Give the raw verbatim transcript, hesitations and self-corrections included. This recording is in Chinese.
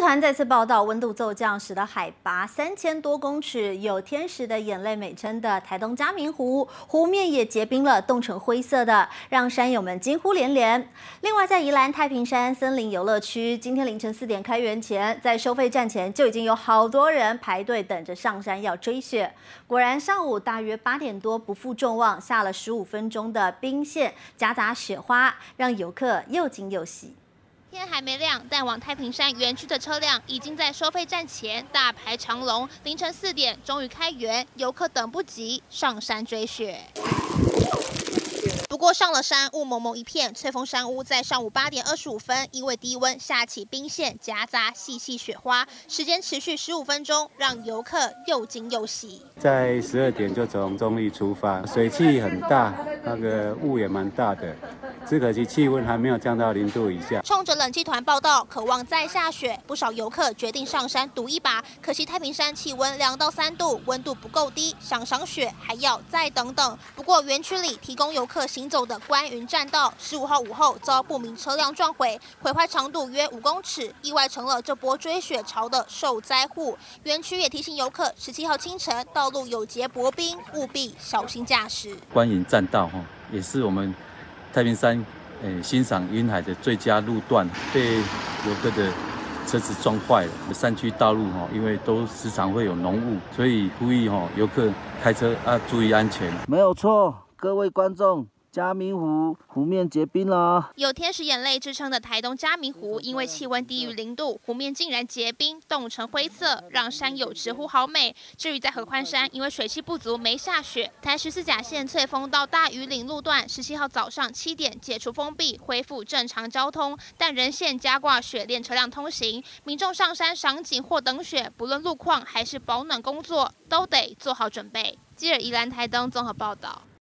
团再次报道，温度骤降，使得海拔三千多公尺、有天使的眼泪美称的台东嘉明湖，湖面也结冰了，冻成灰色的，让山友们惊呼连连。另外，在宜兰太平山森林游乐区，今天凌晨四点开园前，在收费站前就已经有好多人排队等着上山要追雪。果然，上午大约八点多，不负众望，下了十五分钟的冰线，夹杂雪花，让游客又惊又喜。 天还没亮，但往太平山园区的车辆已经在收费站前大排长龙。凌晨四点终于开园，游客等不及上山追雪。不过上了山，雾蒙蒙一片。翠峰山屋在上午八点二十五分，因为低温下起冰线，夹杂细细雪花，时间持续十五分钟，让游客又惊又喜。 在十二点就从中立出发，水汽很大，那个雾也蛮大的。 只可惜气温还没有降到零度以下。 冲着冷气团报道，渴望再下雪，不少游客决定上山赌一把。可惜太平山气温两到三度，温度不够低，想赏雪还要再等等。不过园区里提供游客行走的观云栈道，十五号午后遭不明车辆撞毁，毁坏长度约五公尺，意外成了这波追雪潮的受灾户。园区也提醒游客，十七号清晨道路有结薄冰，务必小心驾驶。 观云栈道哈，也是我们 太平山，诶，欣赏云海的最佳路段，被游客的车子撞坏了。山区道路哈，因为都时常会有浓雾，所以呼吁哈游客开车要注意安全。 没有错，各位观众。 嘉明湖湖面结冰了， 有天使眼泪之称的台东嘉明湖，因为气温低于零度，湖面竟然结冰，冻成灰色，让山友直呼好美。至于在合欢山，因为水汽不足没下雪，台十四甲线翠峰到大屿岭路段，十七号早上七点解除封闭，恢复正常交通，但仍限加挂雪链车辆通行。民众上山赏景或等雪，不论路况还是保暖工作，都得做好准备。记者宜兰台东综合报道。